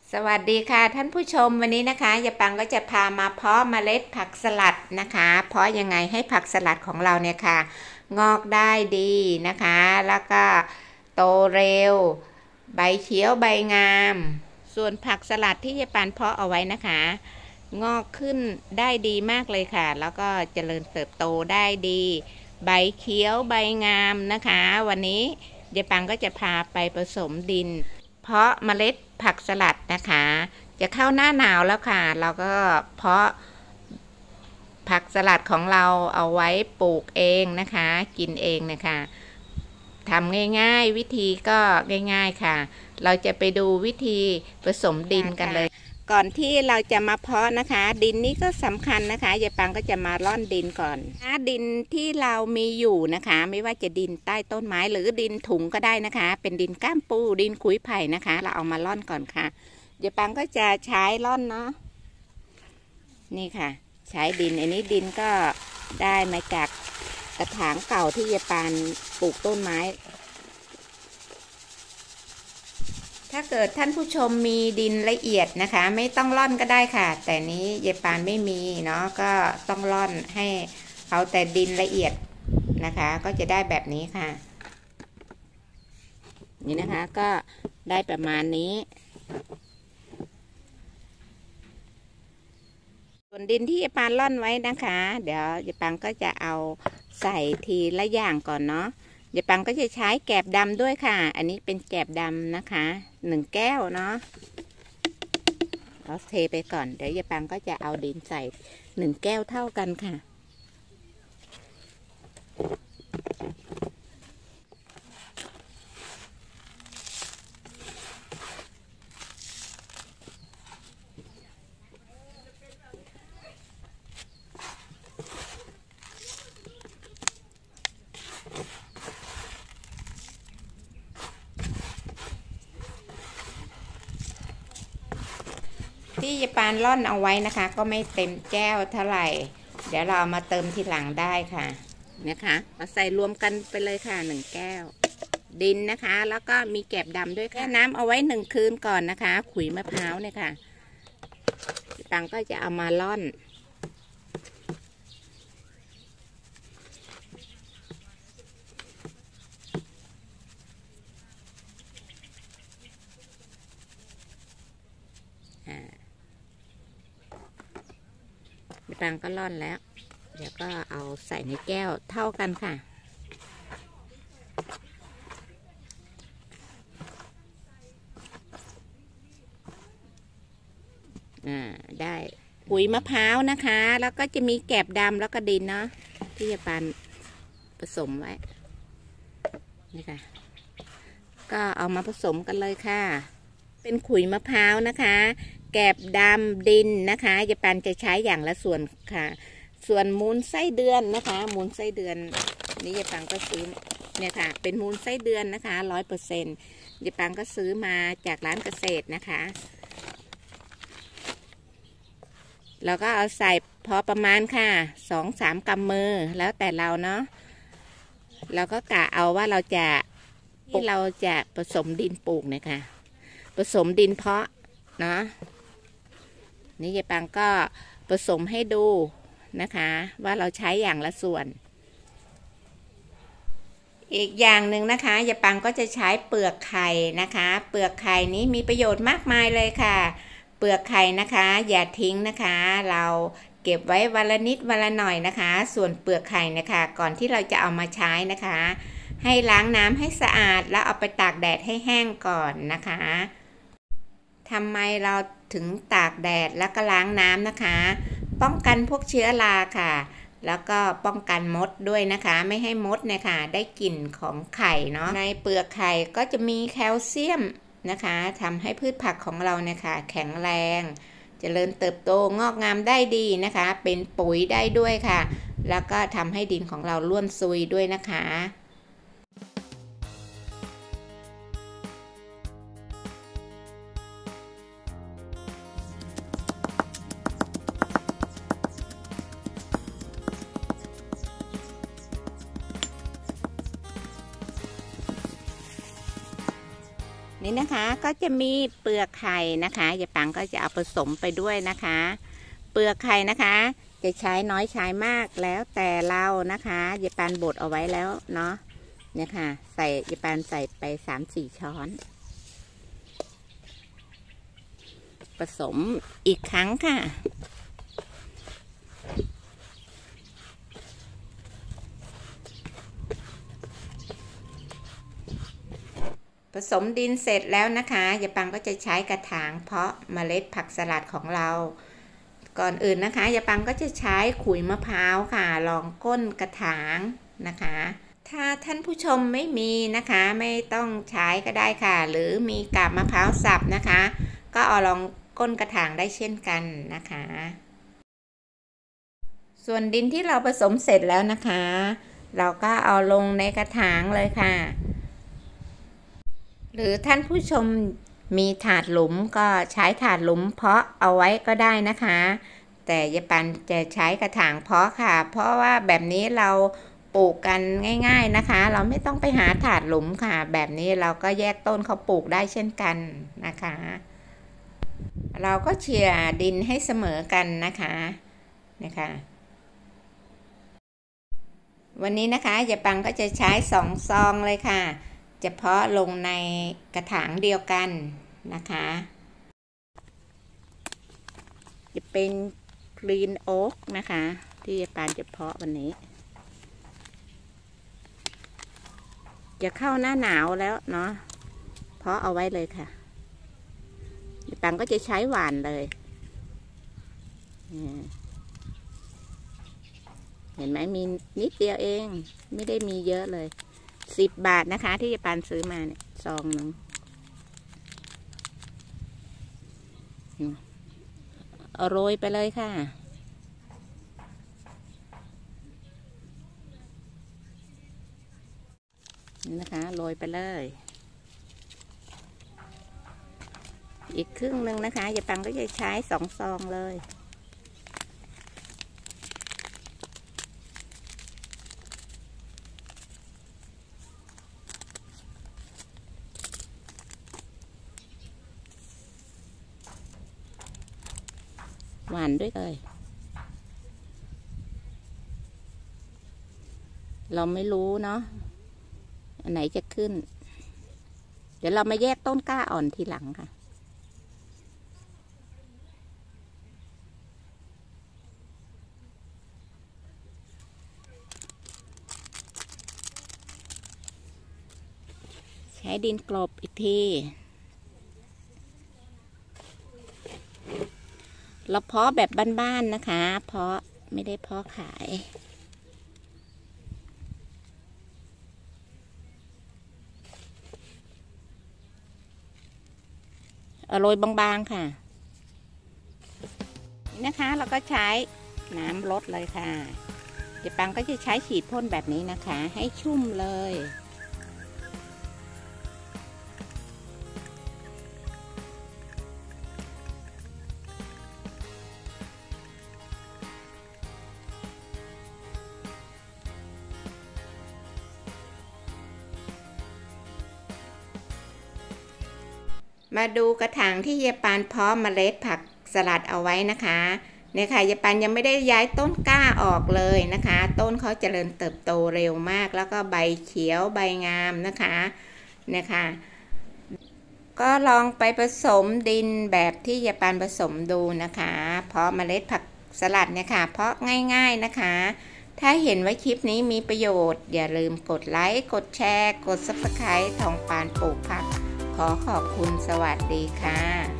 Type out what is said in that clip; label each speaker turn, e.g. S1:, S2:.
S1: สวัสดีค่ะท่านผู้ชมวันนี้นะคะยายปังก็จะพามาเพาะเมล็ดผักสลัดนะคะเพาะยังไงให้ผักสลัดของเราเนี่ยค่ะงอกได้ดีนะคะแล้วก็โตเร็วใบเขียวใบงามส่วนผักสลัดที่ยายปังเพาะเอาไว้นะคะงอกขึ้นได้ดีมากเลยค่ะแล้วก็เจริญเติบโตได้ดีใบเขียวใบงามนะคะวันนี้ยายปังก็จะพาไปผสมดินเพาะเมล็ดผักสลัดนะคะจะเข้าหน้าหนาวแล้วค่ะเราก็เพาะผักสลัดของเราเอาไว้ปลูกเองนะคะกินเองนะคะทำง่ายๆวิธีก็ง่ายๆค่ะเราจะไปดูวิธีผสมดินกันเลยก่อนที่เราจะมาเพาะนะคะดินนี้ก็สำคัญนะคะยายปังก็จะมาร่อนดินก่อนดินที่เรามีอยู่นะคะไม่ว่าจะดินใต้ต้นไม้หรือดินถุงก็ได้นะคะเป็นดินก้ามปูดินขุยไผ่นะคะเราเอามาร่อนก่อนค่ะยายปังก็จะใช้ร่อนเนาะนี่ค่ะใช้ดินอันนี้ดินก็ได้มาจากกระถางเก่าที่ยายปังปลูกต้นไม้ถ้าเกิดท่านผู้ชมมีดินละเอียดนะคะไม่ต้องร่อนก็ได้ค่ะแต่นี้ยายปานไม่มีเนาะก็ต้องร่อนให้เอาแต่ดินละเอียดนะคะก็จะได้แบบนี้ค่ะนี่นะคะก็ได้ประมาณนี้ส่วนดินที่ยายปานร่อนไว้นะคะเดี๋ยวยายปานก็จะเอาใส่ทีละอย่างก่อนเนาะยายปังก็จะใช้แกบดำด้วยค่ะอันนี้เป็นแกบดำนะคะ1 แก้วเนาะเราเทไปก่อนเดี๋ยวยายปังก็จะเอาดินใส่1 แก้วเท่ากันค่ะที่ยายปานร่อนเอาไว้นะคะก็ไม่เต็มแก้วเท่าไหร่เดี๋ยวเรามาเติมทีหลังได้ค่ะนะคะมาใส่รวมกันไปเลยค่ะ1 แก้วดินนะคะแล้วก็มีแกบดำด้วยค่ะน้ำเอาไว้1 คืนก่อนนะคะขุยมะพร้าวเนี่ยค่ะยายปานก็จะเอามาร่อนปังก็ร่อนแล้วเดี๋ยวก็เอาใส่ในแก้วเท่ากันค่ะได้ปุ๋ยมะพร้าวนะคะแล้วก็จะมีแกบดำแล้วก็ดินเนาะที่จะปันผสมไว้นี่ค่ะก็เอามาผสมกันเลยค่ะเป็นขุยมะพร้าวนะคะแกบดำดินนะคะยายปันจะใช้อย่างละส่วนค่ะส่วนมูลไส้เดือนนะคะมูลไส้เดือนนี่ยายปังก็ซื้อเนี่ยค่ะเป็นมูลไส้เดือนนะคะ100%ยายปังก็ซื้อมาจากร้านเกษตรนะคะแล้วก็เอาใส่พอประมาณค่ะ2-3 กำมือแล้วแต่เราเนาะเราก็กะเอาว่าเราจะผสมดินปลูกนะคะผสมดินเพาะเนาะนี่ยายปังก็ผสมให้ดูนะคะว่าเราใช้อย่างละส่วนอีกอย่างหนึ่งนะคะยายปังก็จะใช้เปลือกไข่นะคะเปลือกไข่นี้มีประโยชน์มากมายเลยค่ะเปลือกไข่นะคะอย่าทิ้งนะคะเราเก็บไว้วันละนิดวันละหน่อยนะคะส่วนเปลือกไข่นะคะก่อนที่เราจะเอามาใช้นะคะให้ล้างน้ำให้สะอาดแล้วเอาไปตากแดดให้แห้งก่อนนะคะทำไมเราถึงตากแดดแล้วก็ล้างน้ำนะคะป้องกันพวกเชื้อราค่ะแล้วก็ป้องกันมดด้วยนะคะไม่ให้มดเนี่ยค่ะได้กลิ่นของไข่เนาะในเปลือกไข่ก็จะมีแคลเซียมนะคะทำให้พืชผักของเราเนี่ยค่ะแข็งแรงเจริญเติบโตงอกงามได้ดีนะคะเป็นปุ๋ยได้ด้วยค่ะแล้วก็ทำให้ดินของเราร่วนซุยด้วยนะคะนี่นะคะก็จะมีเปลือกไข่นะคะยายปังก็จะเอาผสมไปด้วยนะคะเปลือกไข่นะคะจะใช้น้อยใช้มากแล้วแต่เรานะคะยายปันบดเอาไว้แล้วเนาะเนี่ยค่ะใส่ยายปันใส่ไป3-4 ช้อนผสมอีกครั้งค่ะผสมดินเสร็จแล้วนะคะยายปังก็จะใช้กระถางเพาะเมล็ดผักสลัดของเราก่อนอื่นนะคะยายปังก็จะใช้ขุยมะพร้าวค่ะรองก้นกระถางนะคะถ้าท่านผู้ชมไม่มีนะคะไม่ต้องใช้ก็ได้ค่ะหรือมีกาบมะพร้าวสับนะคะก็เอารองก้นกระถางได้เช่นกันนะคะส่วนดินที่เราผสมเสร็จแล้วนะคะเราก็เอาลงในกระถางเลยค่ะหรือท่านผู้ชมมีถาดหลุมก็ใช้ถาดหลุมเพาะเอาไว้ก็ได้นะคะแต่ยายปันจะใช้กระถางเพาะค่ะเพราะว่าแบบนี้เราปลูกกันง่ายๆนะคะเราไม่ต้องไปหาถาดหลุมค่ะแบบนี้เราก็แยกต้นเขาปลูกได้เช่นกันนะคะเราก็เฉี่ยดินให้เสมอกันนะคะวันนี้นะคะยายปังก็จะใช้2 ซองเลยค่ะจะเพาะลงในกระถางเดียวกันนะคะจะเป็นกรีนโอ๊กนะคะที่ยายปังจะเพาะวันนี้จะเข้าหน้าหนาวแล้วเนาะเพาะเอาไว้เลยค่ะยายปังก็จะใช้หว่านเลยเห็นไหมมีนิดเดียวเองไม่ได้มีเยอะเลย10 บาทนะคะที่ยายปันซื้อมาเนี่ยซองหนึ่งโรยไปเลยค่ะนี่นะคะโรยไปเลยอีกครึ่งหนึ่งนะคะยายปังก็จะใช้2 ซองเลยหวานด้วยเลยเราไม่รู้เนาะอันไหนจะขึ้นเดี๋ยวเรามาแยกต้นกล้าอ่อนทีหลังค่ะใช้ดินกลบอีกทีเราเพาะแบบบ้านๆนะคะเพาะไม่ได้เพาะขายโรยบางๆค่ะนี่นะคะเราก็ใช้น้ำลดเลยค่ะยายปังก็จะใช้ฉีดพ่นแบบนี้นะคะให้ชุ่มเลยมาดูกระถางที่ยายปันเพาะเมล็ดผักสลัดเอาไว้นะคะเนี่ยค่ะยายปันยังไม่ได้ย้ายต้นกล้าออกเลยนะคะต้นเขาเจริญเติบโตเร็วมากแล้วก็ใบเขียวใบงามนะคะก็ลองไปผสมดินแบบที่ยายปันผสมดูนะคะเพาะเมล็ดผักสลัดเนี่ยค่ะเพาะง่ายๆนะคะถ้าเห็นว่าคลิปนี้มีประโยชน์อย่าลืมกดไลค์กดแชร์กด Subscribe ทองปานปลูกผักขอขอบคุณสวัสดีค่ะ